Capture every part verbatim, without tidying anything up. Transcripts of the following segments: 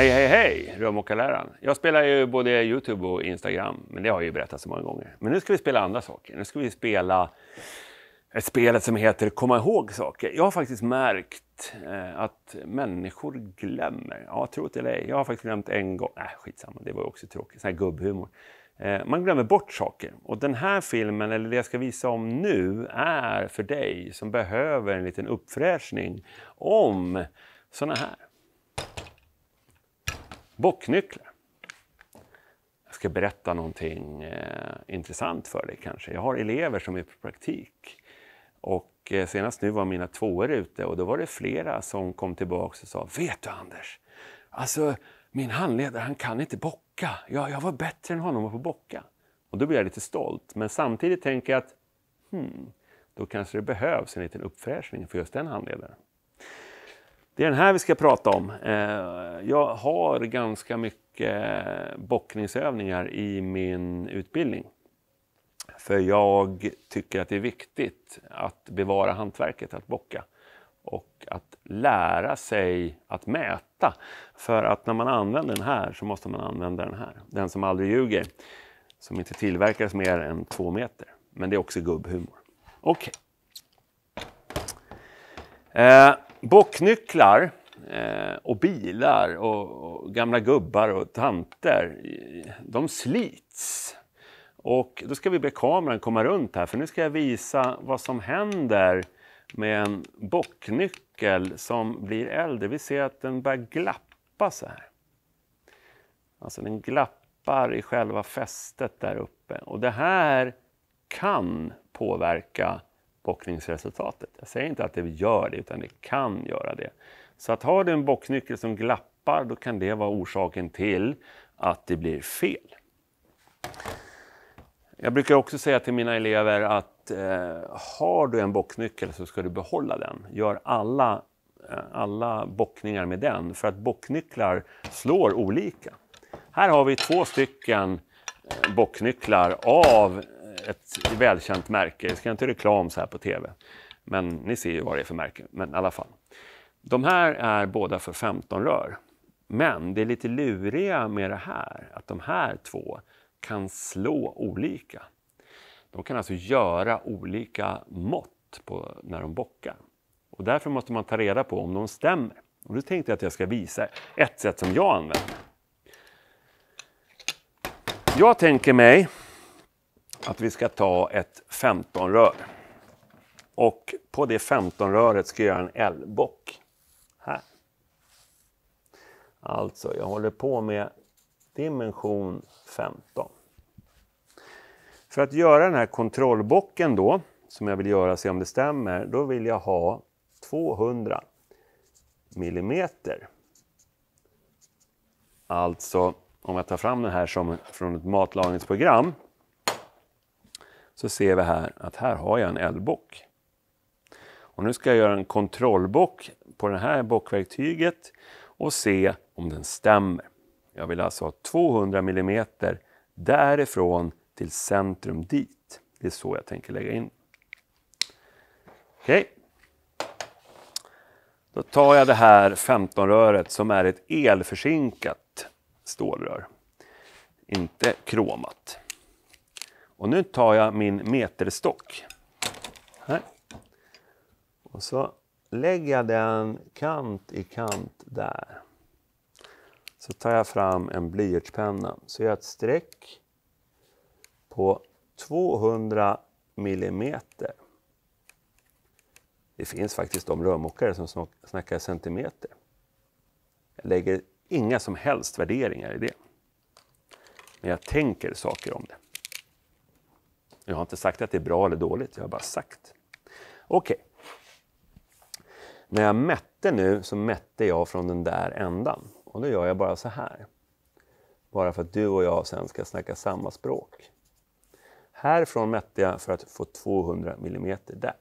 Hej, hej, hej, rörmokarläraren. Jag spelar ju både YouTube och Instagram, men det har jag ju berättat så många gånger. Men nu ska vi spela andra saker. Nu ska vi spela ett spel som heter Komma ihåg saker. Jag har faktiskt märkt eh, att människor glömmer. Ja, tro det eller ej. Jag har faktiskt glömt en gång. Nej, skitsamma, det var också tråkigt. Sån här gubbhumor. Eh, man glömmer bort saker. Och den här filmen, eller det jag ska visa om nu, är för dig som behöver en liten uppfräschning om såna här bocknycklar. Jag ska berätta någonting eh, intressant för dig kanske. Jag har elever som är på praktik. Och eh, senast nu var mina tvåor ute och då var det flera som kom tillbaka och sa: vet du Anders, alltså min handledare han kan inte bocka. Ja, jag var bättre än honom på bocka. Och då blir jag lite stolt. Men samtidigt tänker jag att hmm, då kanske det behövs en liten uppfräschning för just den handledaren. Det är den här vi ska prata om. Jag har ganska mycket bockningsövningar i min utbildning. För jag tycker att det är viktigt att bevara hantverket att bocka. Och att lära sig att mäta. För att när man använder den här så måste man använda den här. Den som aldrig ljuger. Som inte tillverkas mer än två meter. Men det är också gubbhumor. Okej. Okay. Eh, bocknycklar eh, och bilar och, och gamla gubbar och tanter. De slits. Och då ska vi be kameran komma runt här. För nu ska jag visa vad som händer med en bocknyckel som blir äldre. Vi ser att den börjar glappa så här. Alltså den glappar i själva fästet där uppe. Och det här kan påverka bockningsresultatet. Jag säger inte att det gör det, utan det kan göra det. Så att har du en bocknyckel som glappar, då kan det vara orsaken till att det blir fel. Jag brukar också säga till mina elever att eh, har du en bocknyckel så ska du behålla den. Gör alla, eh, alla bockningar med den, för att bocknycklar slår olika. Här har vi två stycken eh, bocknycklar av ett välkänt märke. Jag ska inte reklam så här på tv. Men ni ser ju vad det är för märke. Men i alla fall. De här är båda för femton rör. Men det är lite luriga med det här. Att de här två kan slå olika. De kan alltså göra olika mått på när de bockar. Och därför måste man ta reda på om de stämmer. Och då tänkte jag att jag ska visa ett sätt som jag använder. Jag tänker mig att vi ska ta ett femton rör. Och på det femton röret ska jag göra en L-bock. Här. Alltså jag håller på med dimension femton. För att göra den här kontrollbocken då, som jag vill göra, se om det stämmer, då vill jag ha tvåhundra millimeter. Alltså om jag tar fram den här som från ett matlagningsprogram, så ser vi här att här har jag en L-bock. Och nu ska jag göra en kontrollbock på det här bockverktyget och se om den stämmer. Jag vill alltså ha tvåhundra millimeter därifrån till centrum dit. Det är så jag tänker lägga in. Okej. Okay. Då tar jag det här femton röret som är ett elförsinkat stålrör. Inte kromat. Och nu tar jag min meterstock. Här. Och så lägger jag den kant i kant där. Så tar jag fram en blyertspenna. Så jag gör ett streck på tvåhundra millimeter. Det finns faktiskt de rörmokare som snackar centimeter. Jag lägger inga som helst värderingar i det. Men jag tänker saker om det. Jag har inte sagt att det är bra eller dåligt, jag har bara sagt. Okej. Okay. När jag mätte nu så mätte jag från den där ändan. Och då gör jag bara så här. Bara för att du och jag sen ska snacka samma språk. Härifrån mätte jag för att få tvåhundra millimeter där.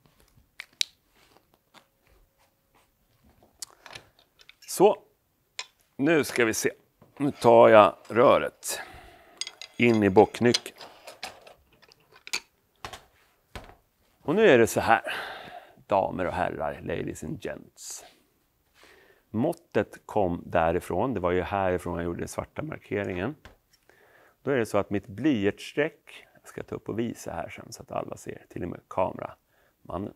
Så. Nu ska vi se. Nu tar jag röret in i bocknyckeln. Och nu är det så här, damer och herrar, ladies and gents. måttet kom därifrån. Det var ju härifrån jag gjorde den svarta markeringen. Då är det så att mitt blyertsstreck, jag ska ta upp och visa här sen så att alla ser, till och med kameramannen.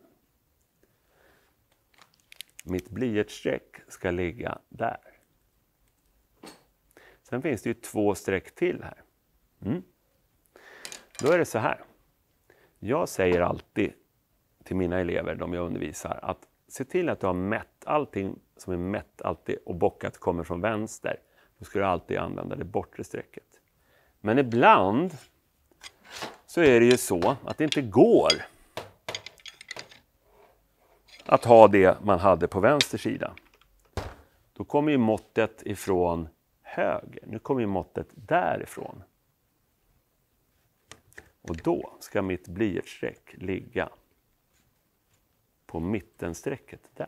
Mitt blyertsstreck ska ligga där. Sen finns det ju två streck till här. Mm. Då är det så här. Jag säger alltid till mina elever, de jag undervisar, att se till att du har mätt allting som är mätt alltid och bockat kommer från vänster. Då ska du alltid använda det bortre strecket. Men ibland så är det ju så att det inte går att ha det man hade på vänster sida. Då kommer ju måttet ifrån höger. Nu kommer ju måttet därifrån. Och då ska mitt blyertsstreck ligga på mittenstrecket där.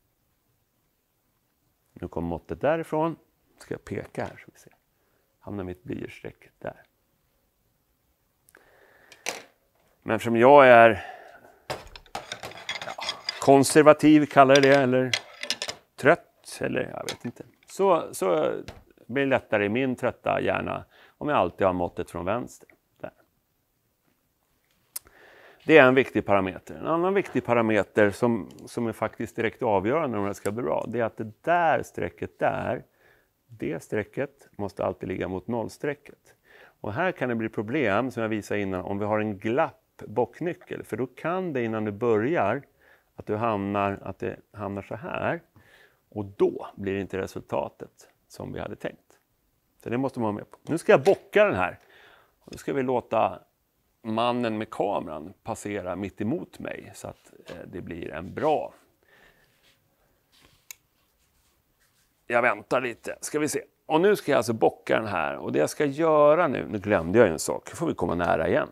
Nu kommer måttet därifrån. Ska jag peka här så vi ser. Hamnar mitt blyertsstreck där. Men eftersom jag är ja, konservativ, kallar det, eller trött, eller jag vet inte. Så, så blir det lättare i min trötta hjärna om jag alltid har måttet från vänster. Där. Det är en viktig parameter. En annan viktig parameter som, som är faktiskt direkt avgörande om det ska bli bra, det är att det där strecket där, det strecket måste alltid ligga mot nollstrecket. Och här kan det bli problem, som jag visade innan, om vi har en glapp bocknyckel. För då kan det innan du börjar att, du hamnar, att det hamnar så här. Och då blir det inte resultatet som vi hade tänkt. Så det måste man ha med på. Nu ska jag bocka den här. Och nu ska vi låta mannen med kameran passera mitt emot mig. Så att det blir en bra. Jag väntar lite, ska vi se. Och nu ska jag alltså bocka den här. Och det jag ska göra nu, nu glömde jag en sak. Nu får vi komma nära igen.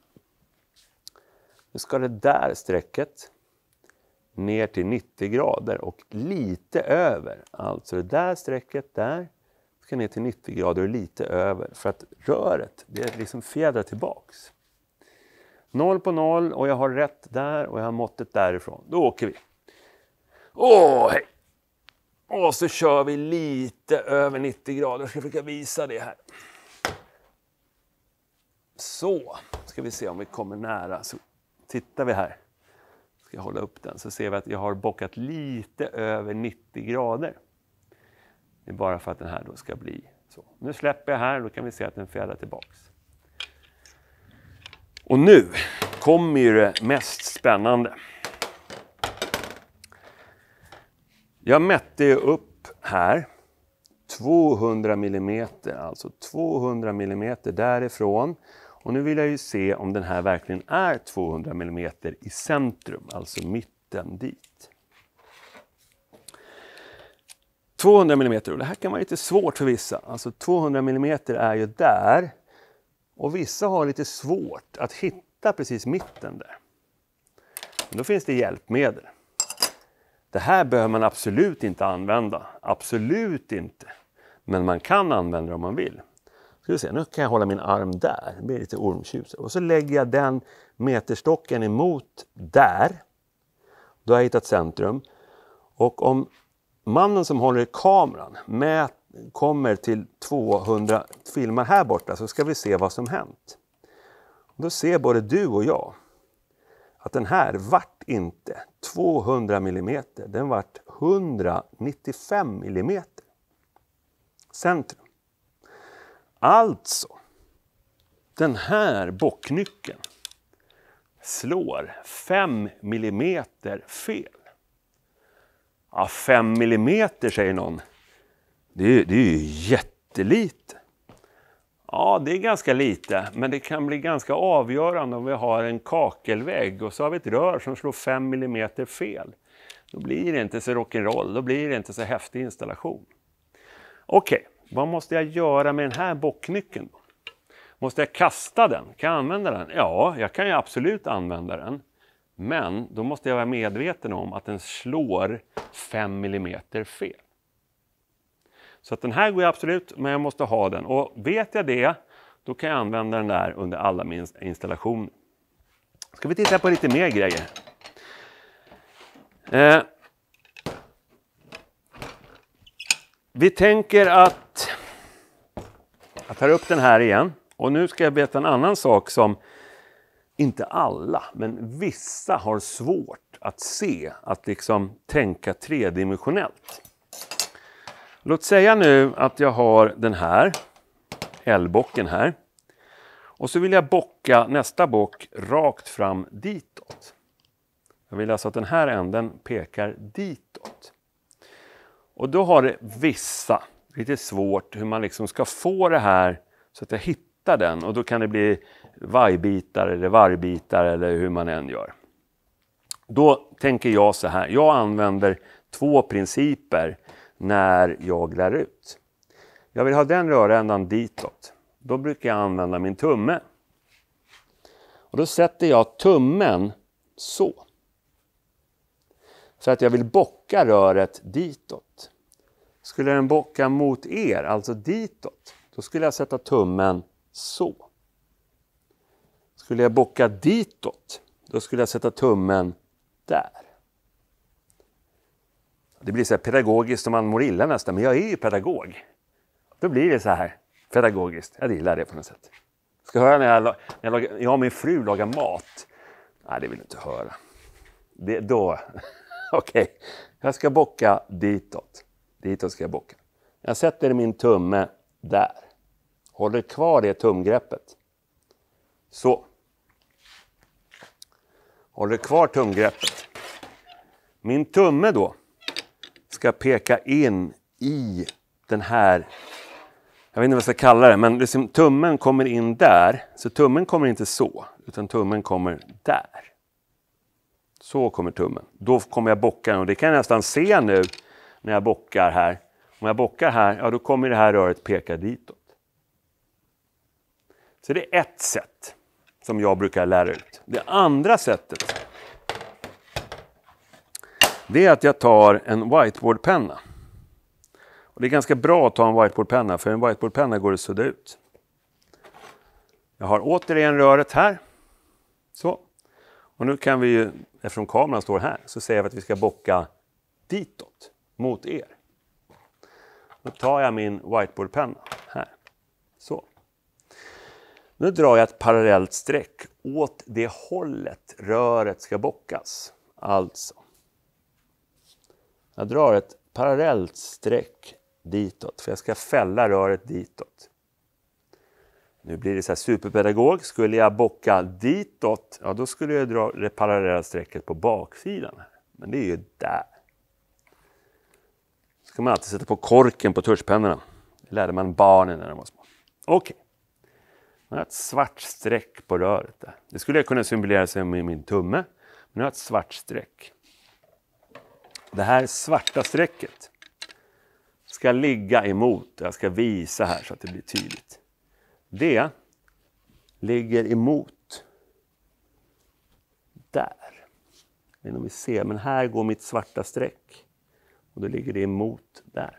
Nu ska det där strecket ner till nittio grader och lite över. Alltså det där strecket där ska ner till nittio grader och lite över. För att röret, det liksom fjädrar tillbaks. Noll på noll och jag har rätt där och jag har måttet därifrån. Då åker vi. Åh, hej! Och så kör vi lite över nittio grader. Jag ska försöka visa det här. Så, ska vi se om vi kommer nära. Så tittar vi här. Ska jag hålla upp den så ser vi att jag har bockat lite över nittio grader. Det är bara för att den här då ska bli så. Nu släpper jag här, då kan vi se att den fjädrar tillbaks. Och nu kommer ju det mest spännande. Jag mätte ju upp här tvåhundra millimeter, alltså tvåhundra millimeter därifrån. Och nu vill jag ju se om den här verkligen är tvåhundra millimeter i centrum, alltså mitten dit. tvåhundra millimeter, och det här kan vara lite svårt för vissa. Alltså tvåhundra millimeter är ju där. Och vissa har lite svårt att hitta precis mitten där. Men då finns det hjälpmedel. Det här behöver man absolut inte använda. Absolut inte. Men man kan använda det om man vill. Ska vi se, nu kan jag hålla min arm där. Det blir lite ormtjus. Och så lägger jag den meterstocken emot där. Då har jag hittat centrum. Och om mannen som håller i kameran med, kommer till tvåhundra filmar här borta så ska vi se vad som hänt. Då ser både du och jag att den här vart inte tvåhundra millimeter. Den vart etthundranittiofem millimeter. Centrum. Alltså, den här bocknyckeln slår fem millimeter fel. Ja, fem millimeter säger någon. Det är, det är ju jättelite. Ja, det är ganska lite, men det kan bli ganska avgörande om vi har en kakelvägg och så har vi ett rör som slår fem millimeter fel. Då blir det inte så rock'n'roll, då blir det inte så häftig installation. Okej, okay, vad måste jag göra med den här bocknyckeln då? Måste jag kasta den? Kan jag använda den? Ja, jag kan ju absolut använda den. Men då måste jag vara medveten om att den slår fem millimeter fel. Så att den här går absolut, men jag måste ha den. Och vet jag det, då kan jag använda den där under alla min installationer. Ska vi titta på lite mer grejer. Eh, Vi tänker att jag tar upp den här igen. Och nu ska jag berätta en annan sak som inte alla, men vissa har svårt att se. Att liksom tänka tredimensionellt. Låt säga nu att jag har den här L-bocken här. Och så vill jag bocka nästa bock rakt fram ditåt. Jag vill alltså att den här änden pekar ditåt. Och då har det vissa lite svårt hur man liksom ska få det här så att jag hittar den. Och då kan det bli vajbitar eller vargbitar eller hur man än gör. Då tänker jag så här. Jag använder två principer när jag lär ut. Jag vill ha den rörändan ditåt. Då brukar jag använda min tumme. Och då sätter jag tummen så. För att jag vill bocka röret ditåt. Skulle den bocka mot er, alltså ditåt, då skulle jag sätta tummen så. Skulle jag bocka ditåt, då skulle jag sätta tummen där. Det blir så här pedagogiskt som man mår illa nästan, men jag är ju pedagog. Då blir det så här pedagogiskt. Jag gillar det på något sätt. Ska höra när jag, när jag, lagar, jag och min fru lagar mat. Nej, det vill du inte höra. Det, då, okej. Okay. Jag ska bocka ditåt. Ditåt ska jag bocka. Jag sätter min tumme där. Håller kvar det tumgreppet. Så. Håller kvar tumgreppet. Min tumme då ska peka in i den här, jag vet inte vad jag ska kalla det, men liksom, tummen kommer in där. Så tummen kommer inte så, utan tummen kommer där. Så kommer tummen. Då kommer jag bocka den, och det kan jag nästan se nu när jag bockar här. Om jag bockar här, ja då kommer det här röret peka ditåt. Så det är ett sätt som jag brukar lära ut. Det andra sättet, det är att jag tar en whiteboardpenna. Och det är ganska bra att ta en whiteboardpenna, för en whiteboardpenna går att sudda ut. Jag har återigen röret här. Så. Och nu kan vi ju, eftersom kameran står här, så säger vi att vi ska bocka ditåt, mot er. Då tar jag min whiteboardpenna här. Så. Nu drar jag ett parallellt streck åt det hållet röret ska bockas. Alltså. Jag drar ett parallellt streck ditåt, för jag ska fälla röret ditåt. Nu blir det så här superpedagog. Skulle jag bocka ditåt, ja då skulle jag dra det parallella strecket på baksidan här. Men det är ju där. Ska man alltid sätta på korken på tuschpennorna. Det lärde man barnen när de var små. Okej. Jag har ett svart streck på röret där. Det skulle jag kunna symbolisera sig med min tumme. Men jag har ett svart streck. Det här svarta strecket ska ligga emot. Jag ska visa här så att det blir tydligt. Det ligger emot där. Jag vet inte om vi ser, men här går mitt svarta streck. Och då ligger det emot där.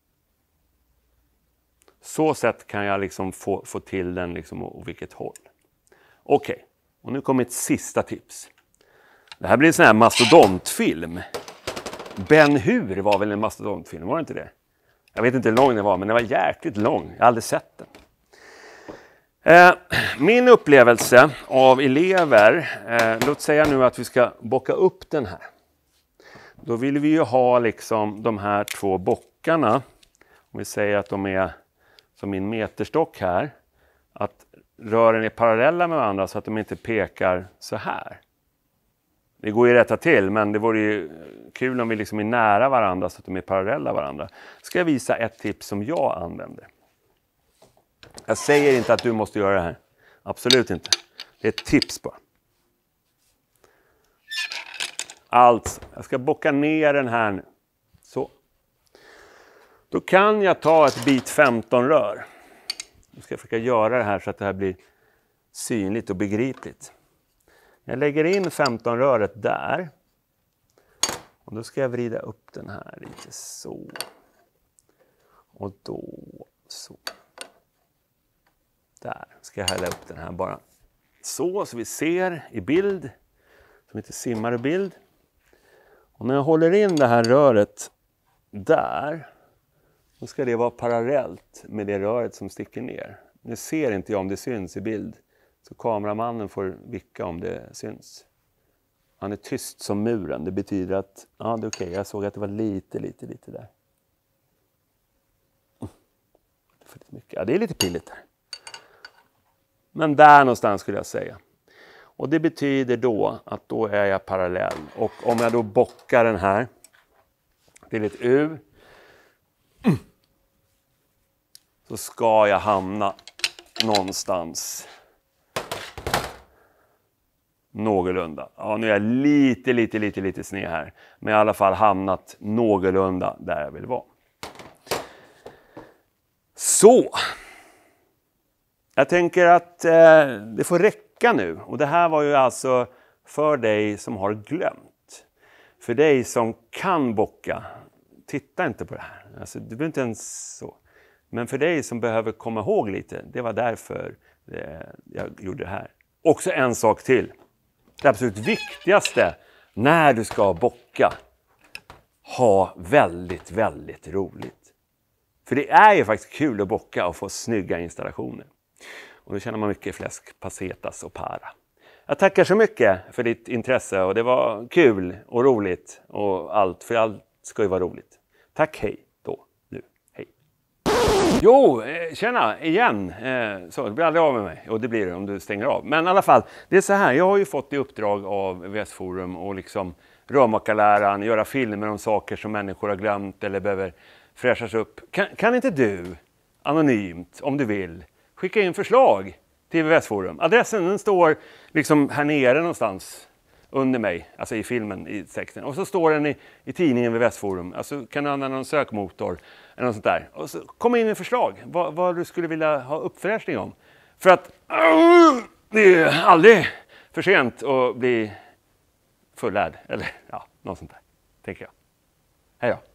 Så sätt kan jag liksom få, få till den liksom och, och vilket håll. Okej, okay. Och nu kommer ett sista tips. Det här blir en sån här mastodontfilm. Ben Hur var väl en mastodontfilm, var det inte det? Jag vet inte hur lång den var, men den var jäkligt lång. Jag har aldrig sett den. Eh, min upplevelse av elever, eh, låt säga nu att vi ska bocka upp den här. Då vill vi ju ha liksom de här två bockarna. Om vi säger att de är som min meterstock här. Att rören är parallella med varandra så att de inte pekar så här. Det går ju rätta till, men det vore ju kul om vi liksom är nära varandra så att de är parallella varandra. Ska jag visa ett tips som jag använder. Jag säger inte att du måste göra det här. Absolut inte. Det är ett tips bara. Alltså, jag ska bocka ner den här nu. Så. Då kan jag ta ett bit femton rör. Nu ska jag försöka göra det här så att det här blir synligt och begripligt. Jag lägger in femton röret där. Och då ska jag vrida upp den här lite så. Och då så. Där ska jag hälla upp den här bara. Så, så vi ser i bild. Som inte simmar i bild. Och när jag håller in det här röret där. Då ska det vara parallellt med det röret som sticker ner. Nu ser inte jag om det syns i bild. Så kameramannen får vicka om det syns. Han är tyst som muren. Det betyder att, ja det är okej, jag såg att det var lite, lite, lite där. Det är för lite mycket. Ja, det är lite pilligt där. Men där någonstans skulle jag säga. Och det betyder då att då är jag parallell. Och om jag då bockar den här till ett U. Så ska jag hamna någonstans någorlunda. Ja, nu är jag lite, lite, lite, lite sned här. Men jag har i alla fall hamnat någorlunda där jag vill vara. Så. Jag tänker att eh, det får räcka nu. Och det här var ju alltså för dig som har glömt. För dig som kan bocka. Titta inte på det här. Alltså, du behöver inte ens så. Men för dig som behöver komma ihåg lite. Det var därför eh, jag gjorde det här. Också en sak till. Det absolut viktigaste när du ska bocka. Ha väldigt, väldigt roligt. För det är ju faktiskt kul att bocka och få snygga installationer. Och då känner man mycket fläsk, passetas och para. Jag tackar så mycket för ditt intresse och det var kul och roligt och allt. För allt ska ju vara roligt. Tack, hej då, nu, hej. Jo, tjena, igen. Så, det blir aldrig av med mig. Och det blir det om du stänger av. Men i alla fall, det är så här. Jag har ju fått i uppdrag av V S Forum och liksom rörmakarläran, göra filmer om saker som människor har glömt eller behöver fräschas upp. Kan, kan inte du, anonymt, om du vill, skicka in förslag till V S Forum? Adressen den står liksom här nere någonstans under mig, alltså i filmen, i texten. Och så står den i, i tidningen V S Forum. Alltså kan du använda någon sökmotor eller något sånt där. Och så kom in med förslag, vad, vad du skulle vilja ha uppfräschning om. För att uh, det är aldrig för sent att bli fullärd. Eller ja, något sånt där, tänker jag. Hej då.